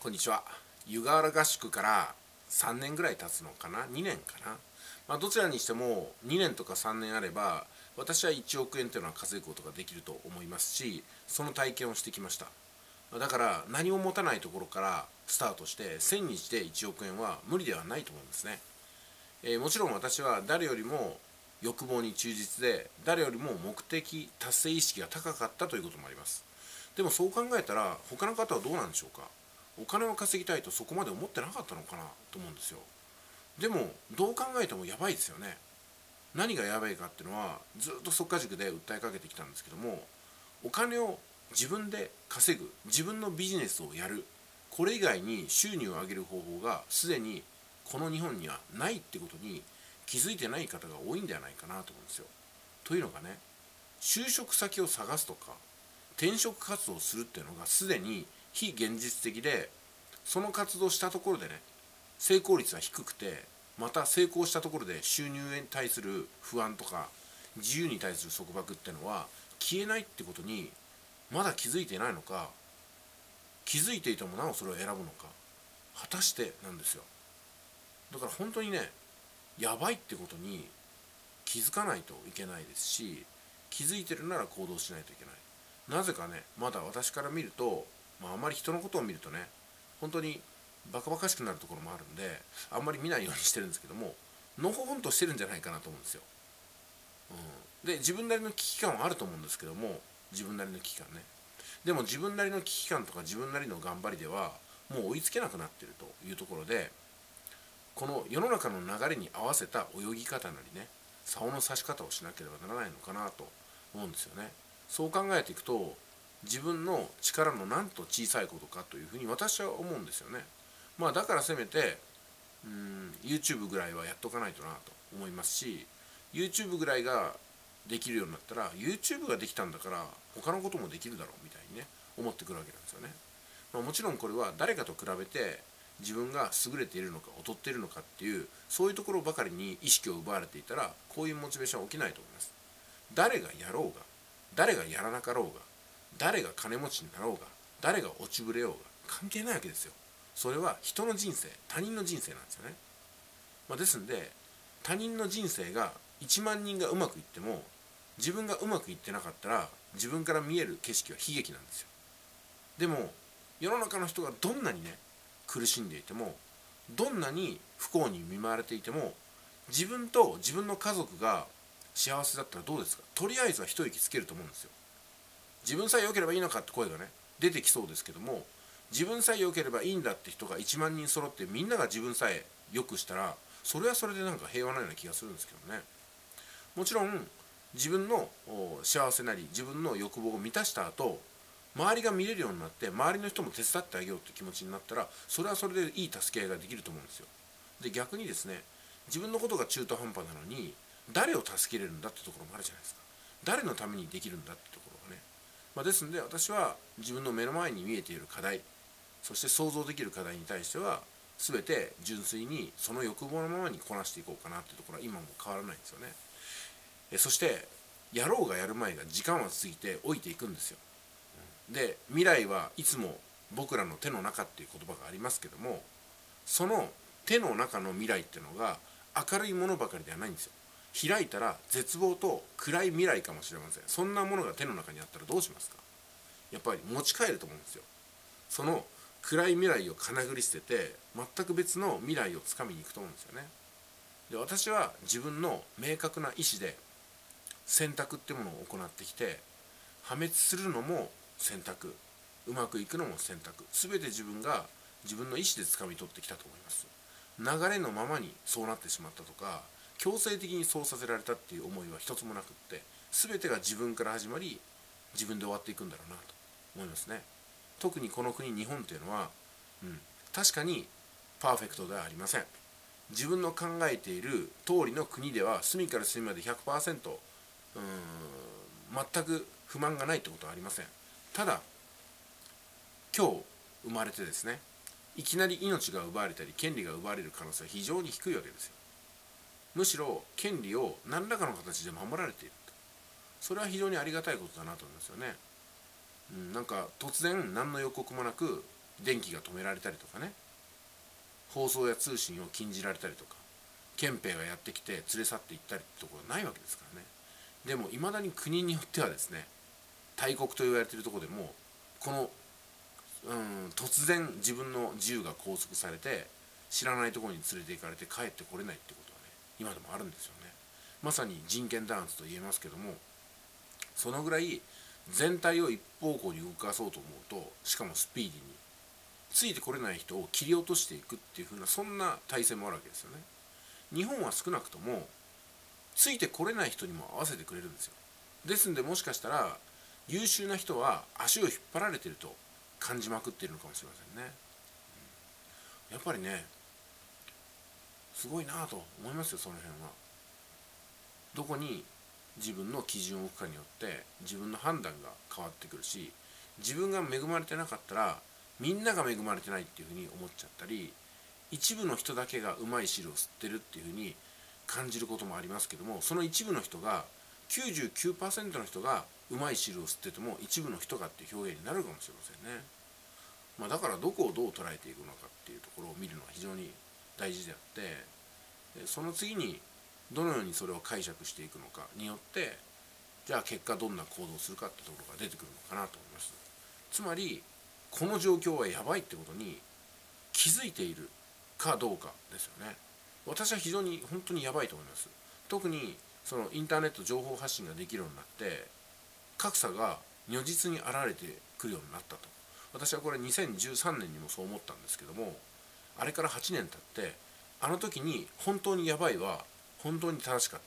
こんにちは。湯河原合宿から3年ぐらい経つのかな、2年かな。どちらにしても2年とか3年あれば、私は1億円というのは稼ぐことができると思いますし、その体験をしてきました。だから何も持たないところからスタートして1000日で1億円は無理ではないと思うんですね。もちろん私は誰よりも欲望に忠実で、誰よりも目的達成意識が高かったということもあります。でもそう考えたら他の方はどうなんでしょうか。お金を稼ぎたいとそこまで思ってなかったのかなと思うんですよ。でもどう考えてもやばいですよね。何がやばいかっていうのはずっと即価塾で訴えかけてきたんですけども、お金を自分で稼ぐ、自分のビジネスをやる、これ以外に収入を上げる方法がすでにこの日本にはないってことに気づいてない方が多いんではないかなと思うんですよ。というのがね、就職先を探すとか転職活動をするっていうのがすでに非現実的で、その活動したところでね、成功率は低くて、また成功したところで収入に対する不安とか自由に対する束縛っていうのは消えないってことにまだ気づいていないのか、気づいていてもなおそれを選ぶのか、果たしてなんですよ。だから本当にね、やばいってことに気づかないといけないですし、気づいてるなら行動しないといけない。なぜかね、まだ私から見ると、あまり人のことを見るとね、本当にバカバカしくなるところもあるんで、あんまり見ないようにしてるんですけども、のほほんとしてるんじゃないかなと思うんですよ。で、自分なりの危機感はあると思うんですけども、自分なりの危機感ね。でも自分なりの危機感とか自分なりの頑張りではもう追いつけなくなっているというところで、この世の中の流れに合わせた泳ぎ方なりね、竿の差し方をしなければならないのかなと思うんですよね。そう考えていくと、自分の力のなんと小さいことかというふうに私は思うんですよね。だからせめてYouTube ぐらいはやっとかないとなと思いますし、 YouTube ぐらいができるようになったら YouTube ができたんだから他のこともできるだろうみたいにね思ってくるわけなんですよね。もちろんこれは誰かと比べて自分が優れているのか劣っているのかっていう、そういうところばかりに意識を奪われていたらこういうモチベーションは起きないと思います。誰がやろうが誰がやらなかろうが、誰が金持ちになろうが誰が落ちぶれようが関係ないわけですよ。それは人の人生、他人の人生なんですよね。ですんで、他人の人生が1万人がうまくいっても自分がうまくいってなかったら自分から見える景色は悲劇なんですよ。でも世の中の人がどんなにね苦しんでいても、どんなに不幸に見舞われていても、自分と自分の家族が幸せだったらどうですか。とりあえずは一息つけると思うんですよ。自分さえ良ければいいのかって声がね出てきそうですけども、自分さえ良ければいいんだって人が1万人揃ってみんなが自分さえ良くしたら、それはそれでなんか平和なような気がするんですけどね。もちろん自分の幸せなり自分の欲望を満たした後、周りが見れるようになって周りの人も手伝ってあげようって気持ちになったら、それはそれでいい助け合いができると思うんですよ。で、逆にですね、自分のことが中途半端なのに誰を助けれるんだってところもあるじゃないですか。誰のためにできるんだってところがね。ですんで私は自分の目の前に見えている課題、そして想像できる課題に対しては全て純粋にその欲望のままにこなしていこうかなっていうところは今も変わらないんですよね。そしてやろうがやる前が時間は過ぎて老いていくんですよ。で、未来はいつも僕らの手の中っていう言葉がありますけども、その手の中の未来っていうのが明るいものばかりではないんですよ。開いたら絶望と暗い未来かもしれません。そんなものが手の中にあったらどうしますか。やっぱり持ち帰ると思うんですよ。その暗い未来をかなぐり捨てて全く別の未来をつかみに行くと思うんですよね。で、私は自分の明確な意思で選択っていうものを行ってきて、破滅するのも選択、うまくいくのも選択、全て自分が自分の意思で掴み取ってきたと思います。流れのままにそうなってしまったとか強制的にそうさせられたっていう思いは一つもなくって、全てが自分から始まり自分で終わっていくんだろうなと思いますね。特にこの国日本というのは、確かにパーフェクトではありません。自分の考えている通りの国では隅から隅まで 100% 全く不満がないってことはありません。ただ今日生まれてですね、いきなり命が奪われたり権利が奪われる可能性は非常に低いわけですよ。むしろ権利を何らかの形で守られていると、それは非常にありがたいことだなと思いますよね。なんか突然何の予告もなく電気が止められたりとかね、放送や通信を禁じられたりとか、憲兵がやってきて連れ去っていったりってところないわけですからね。でもいまだに国によってはですね、大国と言われているところでもこの、突然自分の自由が拘束されて知らないところに連れて行かれて帰ってこれないってことはね、今でもあるんですよね。まさに人権弾圧と言えますけども、そのぐらい全体を一方向に動かそうと思うと、しかもスピーディーについてこれない人を切り落としていくっていう風な、そんな体制もあるわけですよね。日本は少なくともついてこれない人にも合わせてくれるんですよ。ですんでもしかしたら優秀な人は足を引っ張られていると感じまくっているのかもしれませんね。やっぱりね、すごいなと思いますよ。その辺はどこに自分の基準を置くかによって自分の判断が変わってくるし、自分が恵まれてなかったらみんなが恵まれてないっていうふうに思っちゃったり、一部の人だけがうまい汁を吸ってるっていうふうに感じることもありますけども、その一部の人が99% の人がうまい汁を吸ってても一部の人がっていう表現になるかもしれませんね。だからどこをどう捉えていくのかっていうところを見るのは非常に大事であって、その次にどのようにそれを解釈していくのかによって、じゃあ結果どんな行動をするかってところが出てくるのかなと思います。つまりこの状況はやばいってことに気づいているかどうかですよね。私は非常に本当にやばいと思います。特にそのインターネット情報発信ができるようになって格差が如実に現れてくるようになったと。私はこれ2013年にもそう思ったんですけども、あれから8年経ってあの時に本当にやばいは本当に正しかった。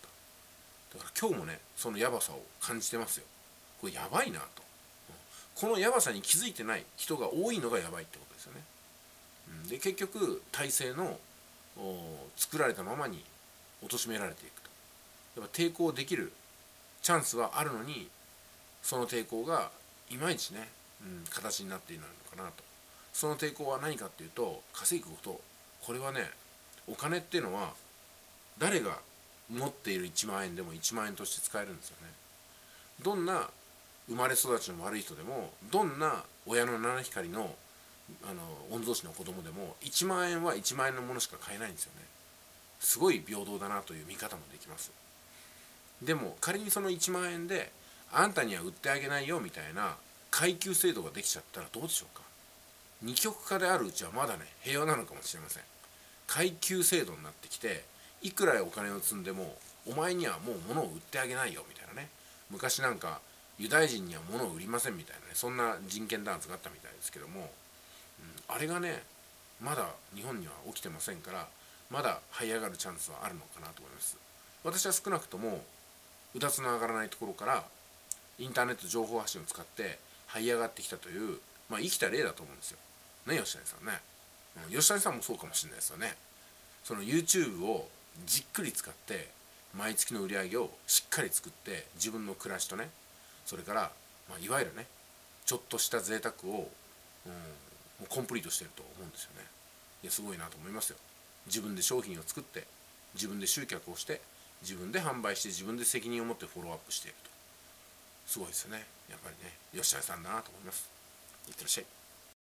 だから今日もね、そのやばさを感じてますよ。これやばいなと。このやばさに気づいてない人が多いのがやばいってことですよね。で結局体制の作られたままに貶められていくと。やっぱ抵抗できるチャンスはあるのに、その抵抗がいまいちね、形になっていないのかなと。その抵抗は何かっていうと、稼ぐこと。これはね、お金っていうのは誰が持っている1万円でも1万円として使えるんですよね。どんな生まれ育ちの悪い人でも、どんな親の七光の御曹司の子供でも1万円は1万円のものしか買えないんですよね。すごい平等だなという見方もできます。でも仮にその1万円であんたには売ってあげないよみたいな階級制度ができちゃったらどうでしょうか。二極化であるうちはまだね平和なのかもしれません。階級制度になってきて、いくらお金を積んでもお前にはもう物を売ってあげないよみたいなね。昔なんかユダヤ人には物を売りませんみたいなね、そんな人権弾圧があったみたいですけども、あれがねまだ日本には起きてませんから、まだ這い上がるチャンスはあるのかなと思います。私は少なくともうだつの上がらないところからインターネット情報発信を使って這い上がってきたという、生きた例だと思うんですよね、吉谷さんね。吉谷さんもそうかもしれないですよね。その YouTube をじっくり使って毎月の売り上げをしっかり作って自分の暮らしとね、それから、いわゆるねちょっとした贅沢を、もうコンプリートしてると思うんですよね。いやすごいなと思いますよ。自分で商品を作って自分で集客をして自分で販売して自分で責任を持ってフォローアップしていると、すごいですよね。やっぱりね吉谷さんだなと思います。いってらっしゃい。